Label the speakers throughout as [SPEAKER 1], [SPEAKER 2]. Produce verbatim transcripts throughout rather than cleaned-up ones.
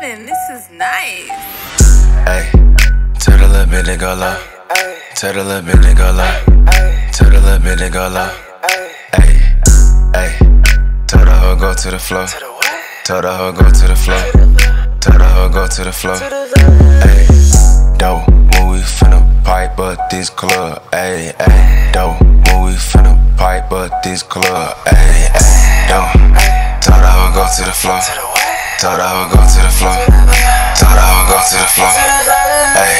[SPEAKER 1] recording. This is nice.
[SPEAKER 2] Hey, tell the little bit to go low. Tell the little bit to go low. Tell the little bit to go low. Hey, hey, tell the hoe go to the floor. Tell the hoe go to the floor. Tell the hoe go to the floor. Hey, dope, when we finna pipe up this club. Hey, hey, dope, when we finna pipe up this club. Hey, hey, dope. Tell the hoe go to the floor. Tell the hoe go to the floor. Tell the hoe go to the floor. Hey.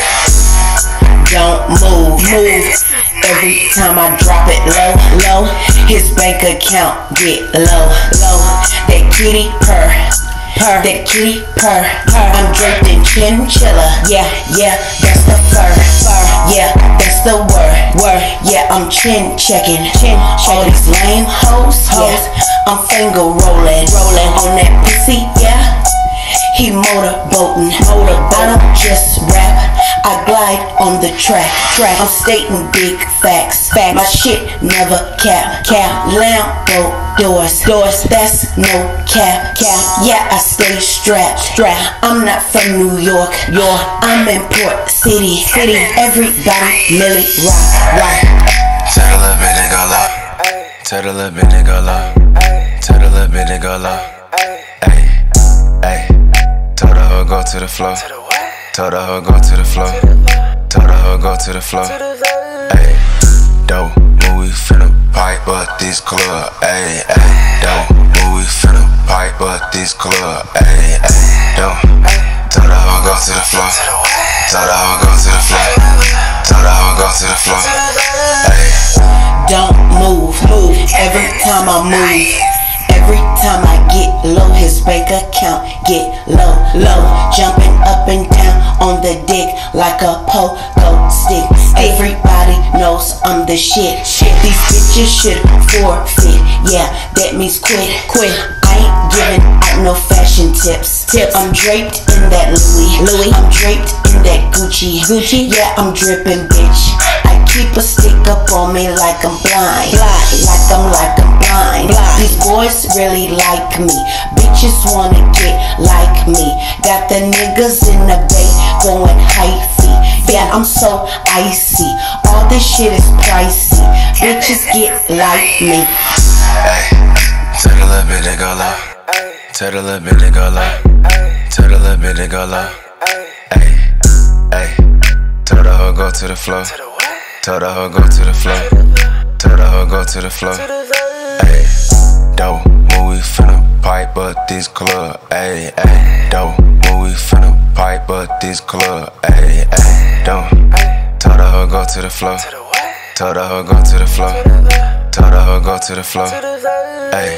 [SPEAKER 3] Don't move, move. Every time I drop it low, low, his bank account get low, low. That kitty purr, purr. That kitty purr, purr. I'm draped in chinchilla. Yeah, yeah, that's the fur, fur. Yeah, that's the word, word. Yeah, I'm chin checking, chin checking. All these lame hoes, hoes. Yeah, I'm finger rolling, rolling on that pussy. Yeah, he motorboating, motorboat. I don't just rap, I glide on the track, track. I'm stating big facts, facts. My shit never cap, cap. Lambo doors, doors. That's no cap, cap. Yeah, I stay strapped, strapped. I'm not from New York, York. I'm in Port City, city. Everybody Millie rock, rock.
[SPEAKER 2] Tell the little bit to go low. Tell the little bit to go low. Tell the little bit to go low. Hey, hey. Tell the hoe go to the floor. Tell the hoe go to the floor. Tell the hoe go to the floor. Hey, dope, when we finna pipe up this club. Hey, hey, dope, when we finna pipe up this club. Hey, hey, dope. Tell the hoe go to the floor. Tell the hoe go to the floor. Tell the hoe go to the floor. Hey.
[SPEAKER 3] Don't move, move. Every time I move. Every time I get low, his bank account get low, low. Jumping up and down on the dick like a pogo stick. Everybody knows I'm the shit. These bitches should forfeit. Yeah, that means quit, quit. I ain't giving out no fashion tips. Tips. I'm draped in that Louis, Louis. I'm draped in that Gucci, Gucci. Yeah, I'm dripping, bitch. I keep a stick up on me like I'm blind, blind. Like I'm like I'm blind. blind. These boys really like me. Bitches wanna get like me. Got the niggas in the bay going hyphy. Yeah, I'm so icy. All this shit is pricey. Bitches get like me.
[SPEAKER 2] Hey, tell the little bit to go low. Tell the little bit to go low. Tell the little bit to go low. Hey, hey. Tell the hoe go to the floor. Tell the hoe go to the floor. Tell the hoe go to the floor. Hey, dope, when we finna pipe up this club. Hey, hey, dope, when we finna pipe up this club. Hey, hey, dope. Tell the hoe go to the floor. Tell the hoe go to the floor. Tell the hoe go to the floor. Hey.